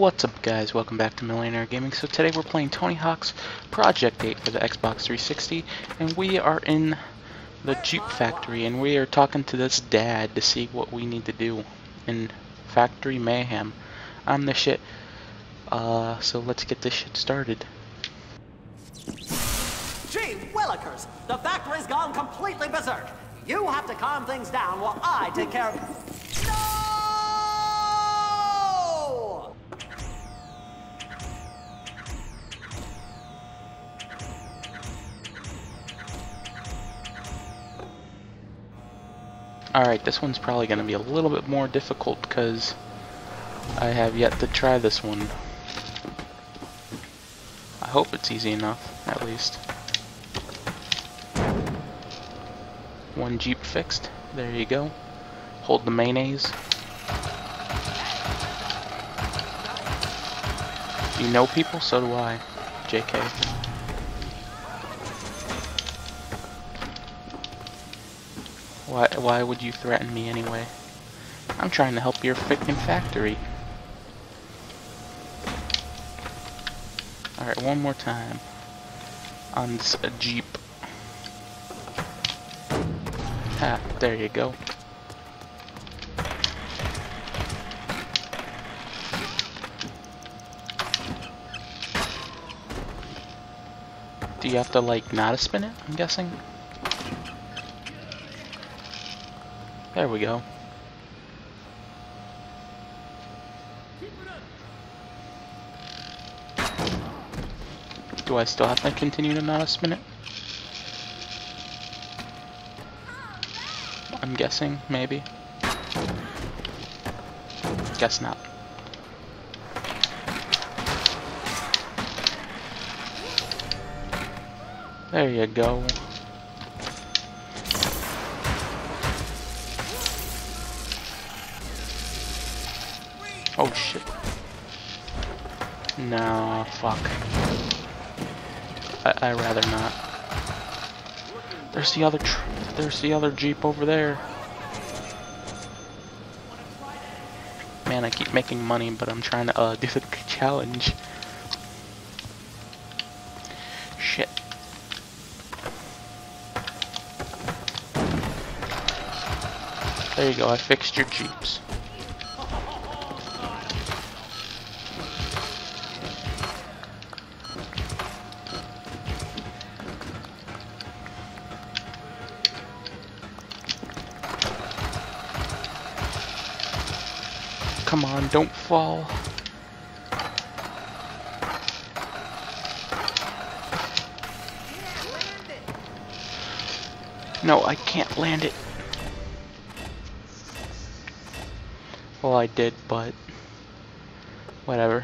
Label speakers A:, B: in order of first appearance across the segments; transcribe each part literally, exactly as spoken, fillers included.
A: What's up, guys? Welcome back to Millionaire Gaming. So today we're playing Tony Hawk's Project eight for the Xbox three sixty, and we are in the Jeep factory, and we are talking to this dad to see what we need to do in Factory Mayhem. I'm the shit. Uh, so let's get this shit started.
B: Gee willikers! The factory's gone completely berserk. You have to calm things down while I take care of... No!
A: Alright, this one's probably going to be a little bit more difficult because I have yet to try this one. I hope it's easy enough, at least. One Jeep fixed. There you go. Hold the mayonnaise. You know people? So do I. J K. Why, why would you threaten me anyway? I'm trying to help your freaking factory. Alright, one more time. On this uh, Jeep. Ha, there you go. Do you have to, like, not spin it, I'm guessing? There we go. Do I still have to continue to not spin it? I'm guessing, maybe. Guess not. There you go. Oh shit. No, fuck. I I rather not. There's the other tr there's the other Jeep over there. Man, I keep making money, but I'm trying to uh do the challenge. Shit. There you go, I fixed your Jeeps. Come on, don't fall. No, I can't land it. Well, I did, but whatever.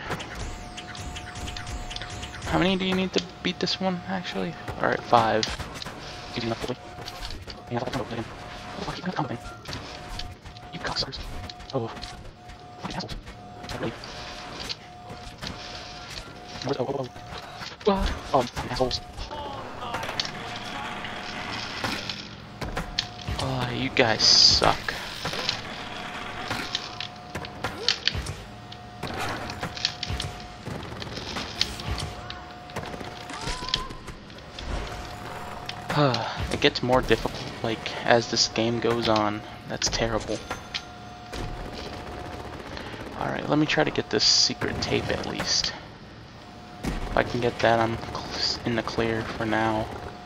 A: How many do you need to beat this one, actually? Alright, five. Easy enough, really. Yeah, I'll come over again. Come in. You cocksuckers. Oh. Assholes. Really. Where's, oh, oh, oh. What? Oh, assholes. Oh, you guys suck. It gets more difficult, like, as this game goes on. That's terrible. Alright, let me try to get this secret tape at least. If I can get that, I'm in the clear for now.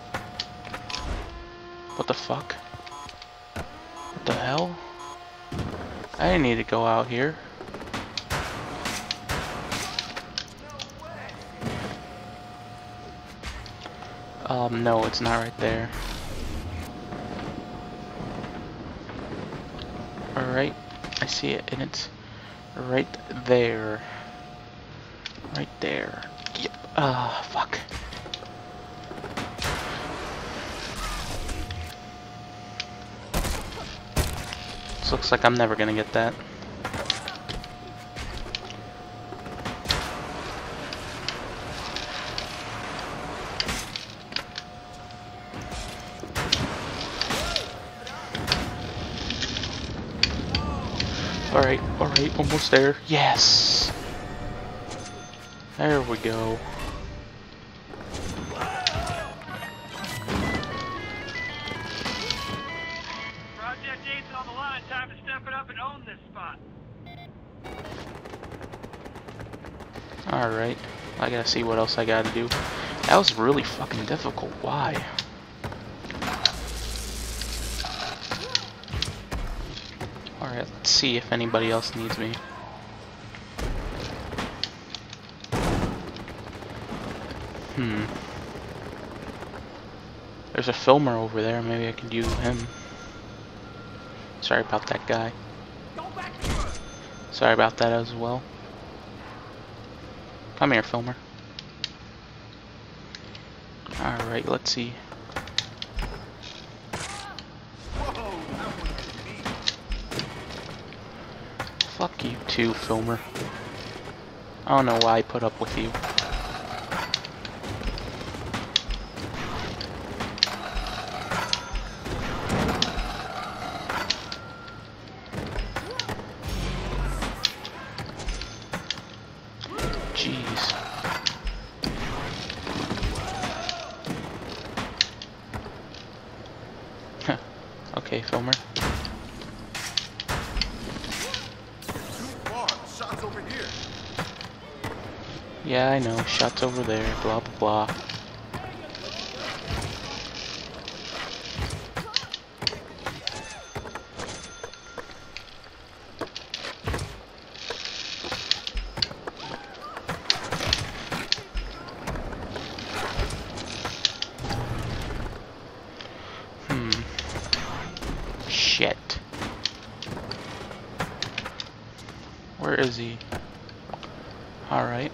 A: What the fuck? What the hell? I didn't need to go out here. Um, no, it's not right there. Alright, I see it, and it's right there. Right there. Yep. Ah, fuck. This looks like I'm never gonna get that. Alright, alright, almost there. Yes! There we go.
C: Project eight's on the line. Time to step it up and own this spot.
A: Alright. I gotta see what else I gotta do. That was really fucking difficult. Why? Alright, let's see if anybody else needs me. Hmm. There's a filmer over there. Maybe I can do him. Sorry about that guy. Sorry about that as well. Come here, filmer. Alright, let's see. Fuck you too, filmer. I don't know why I put up with you. Jeez. Okay, filmer.
D: Shots over here.
A: Yeah, I know. Shots over there. Blah blah blah. Hmm. Shit. Where is he? Alright.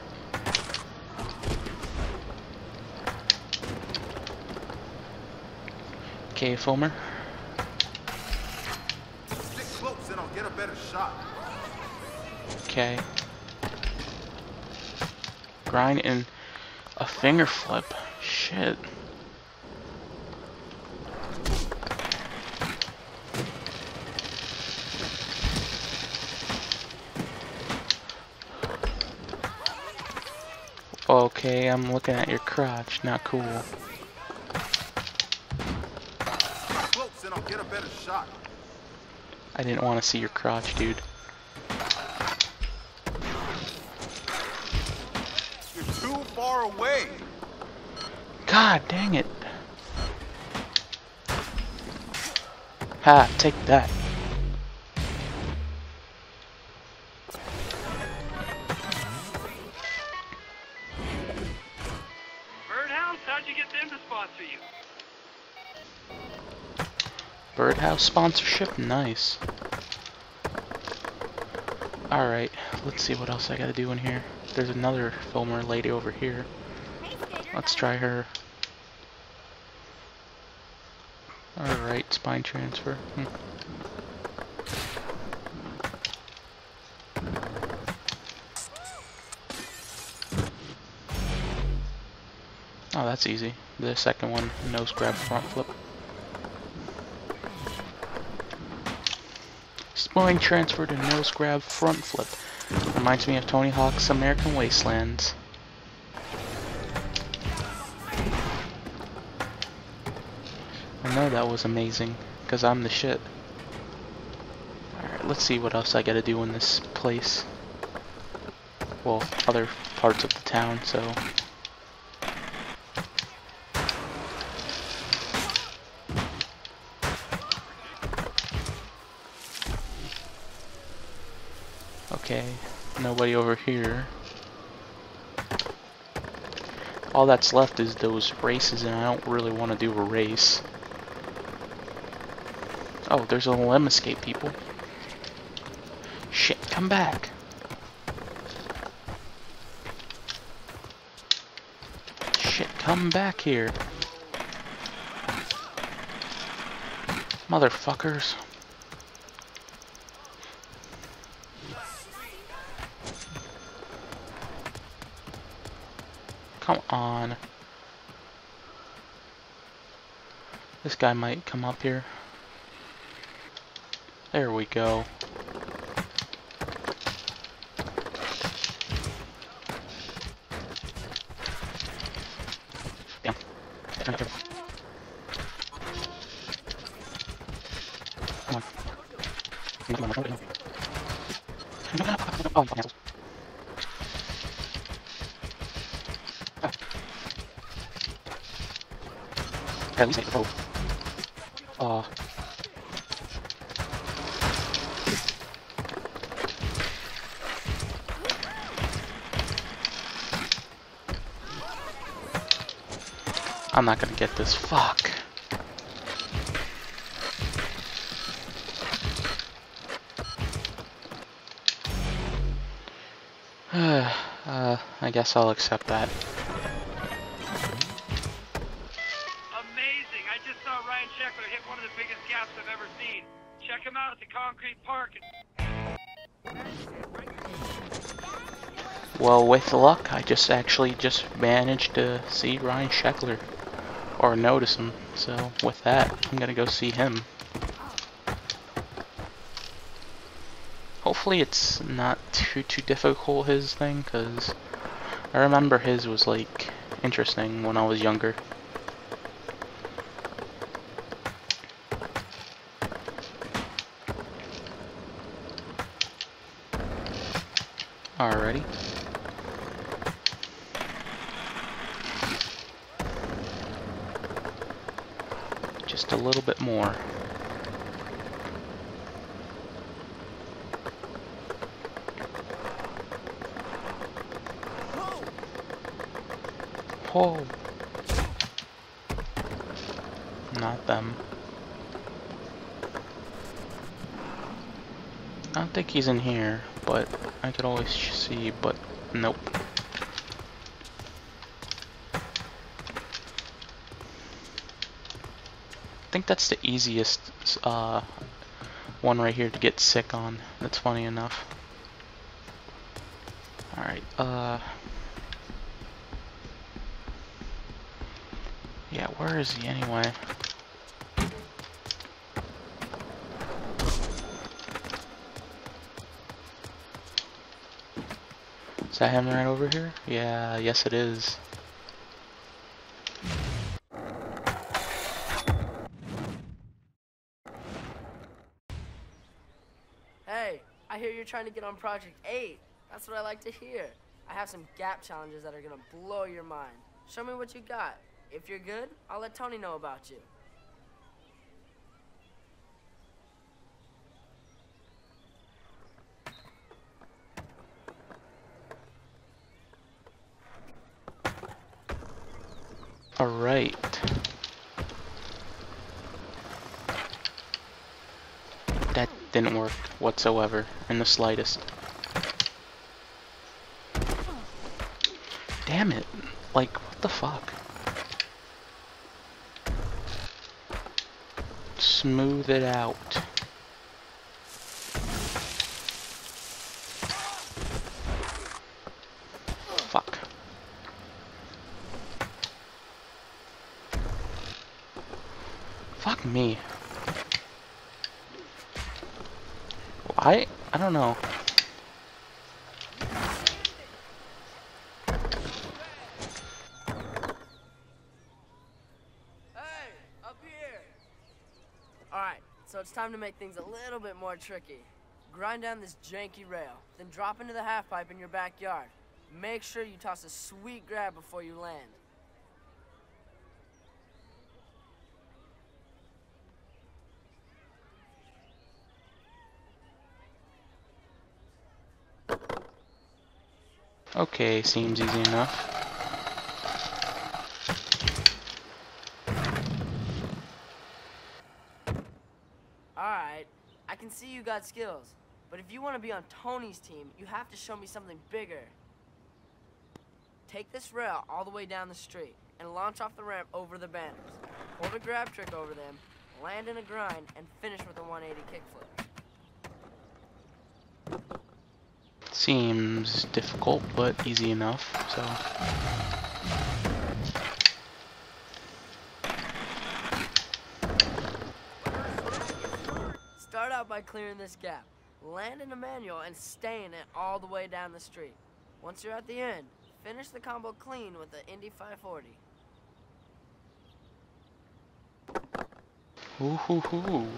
A: Okay, filmer.
D: Get close and I'll get a better shot.
A: Okay. Grind in a finger flip. Shit. Okay, I'm looking at your crotch. Not cool.
D: Close and I'll get a better shot.
A: I didn't want to see your crotch, dude.
D: You're too far away.
A: God dang it. Ha, take that.
C: Birdhouse, how'd you get them to sponsor you?
A: Birdhouse sponsorship? Nice. Alright, let's see what else I gotta do in here. There's another filmer lady over here. Let's try her. Alright, spine transfer. Hmm. Oh, that's easy. The second one, nose grab front flip. Spine transfer to nose grab front flip. Reminds me of Tony Hawk's American Wastelands. I know that was amazing, because I'm the shit. Alright, let's see what else I gotta do in this place. Well, other parts of the town, so... Okay, nobody over here. All that's left is those races, and I don't really want to do a race. Oh, there's a limb escape, people. Shit, come back. Shit, come back here. Motherfuckers. Come on. This guy might come up here. There we go. Come on. Come on, come on. Oh, cancels. Ah. At least make the boat. Oh. I'm not gonna get this. Fuck. uh, I guess I'll accept that.
C: Amazing! I just saw Ryan Sheckler hit one of the biggest gaps I've ever seen. Check him out at the concrete park.
A: Well, with luck, I just actually just managed to see Ryan Sheckler. Or notice him. So, with that, I'm gonna go see him. Hopefully it's not too too difficult, his thing, because I remember his was like interesting when I was younger. Alrighty. Just a little bit more. Oh. Not them. I don't think he's in here, but I could always see, but nope. I think that's the easiest uh, one right here to get sick on. That's funny enough. Alright, uh... yeah, where is he anyway? Is that him right over here? Yeah, yes it is.
E: Hey, I hear you're trying to get on Project eight. That's what I like to hear. I have some gap challenges that are gonna blow your mind. Show me what you got. If you're good, I'll let Tony know about you.
A: Alright. That didn't work whatsoever, in the slightest. Damn it. Like, what the fuck? Smooth it out. Fuck. Fuck me. I I don't know.
E: Hey, up here. All right, so it's time to make things a little bit more tricky. Grind down this janky rail, then drop into the half pipe in your backyard. Make sure you toss a sweet grab before you land.
A: Okay, seems easy enough.
E: Alright, I can see you got skills, but if you want to be on Tony's team, you have to show me something bigger. Take this rail all the way down the street and launch off the ramp over the banners. Hold a grab trick over them, land in a grind, and finish with a one eighty kickflip.
A: Seems difficult, but easy enough, so...
E: Start out by clearing this gap. Land in a manual and stay in it all the way down the street. Once you're at the end, finish the combo clean with the Indy five forty.
A: Ooh hoo hoo.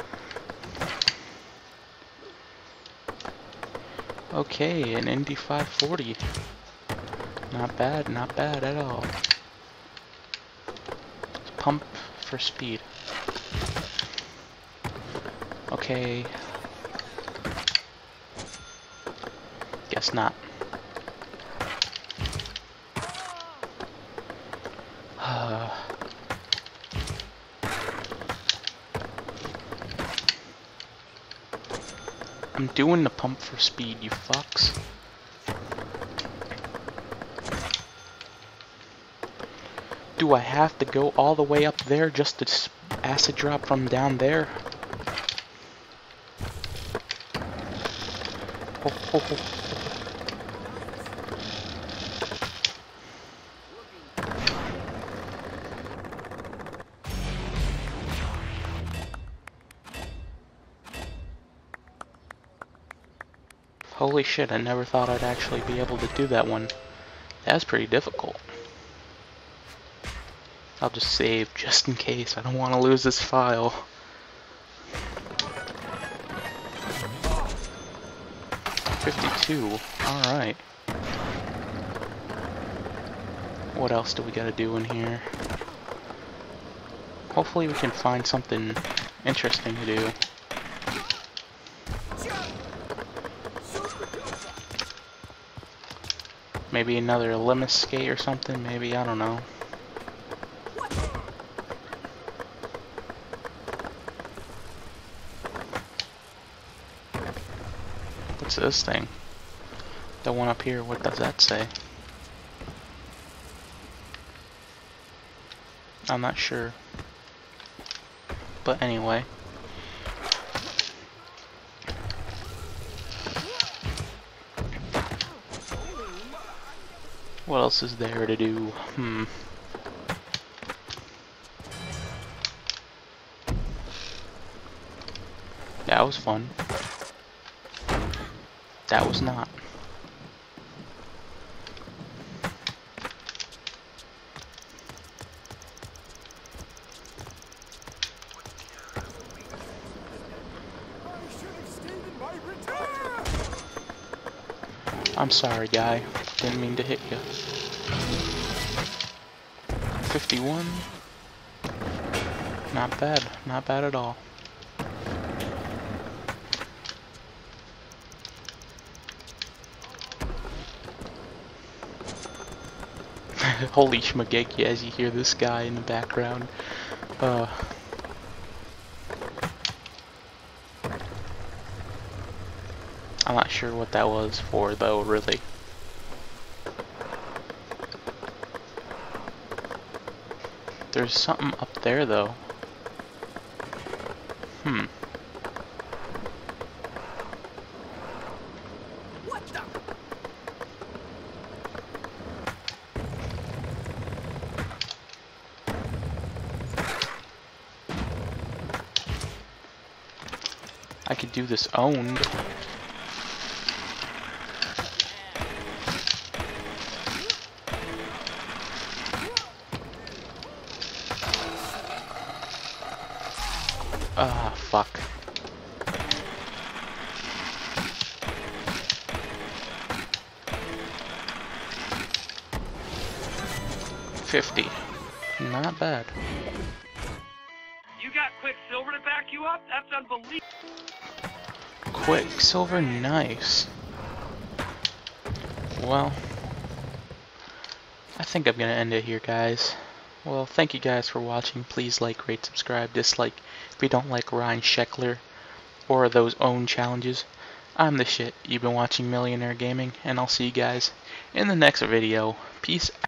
A: Okay, an Indy five forty. Not bad, not bad at all. Pump for speed. Okay. Guess not. Uh, I'm doing the pump for speed, you fucks. Do I have to go all the way up there just to acid drop from down there? Oh, oh, oh. Holy shit, I never thought I'd actually be able to do that one. That's pretty difficult. I'll just save just in case. I don't want to lose this file. fifty-two. Alright. What else do we gotta do in here? Hopefully we can find something interesting to do. Maybe another limit skate or something, maybe, I don't know. What's this thing? The one up here, what does that say? I'm not sure. But anyway. What else is there to do? Hmm. That was fun. That was not. I'm sorry, guy. Didn't mean to hit you. fifty-one. Not bad. Not bad at all. Holy schmageki as you hear this guy in the background. Uh... I'm not sure what that was for, though, really. There's something up there, though. Hmm.
B: What the?
A: I could do this owned. Ah, fuck. Fifty. Not bad.
C: You got Quicksilver to back you up? That's unbelievable.
A: Quicksilver, nice. Well, I think I'm gonna end it here, guys. Well, thank you guys for watching. Please like, rate, subscribe, dislike if you don't like Ryan Sheckler or those own challenges. I'm the shit. You've been watching Millionaire Gaming, and I'll see you guys in the next video. Peace out.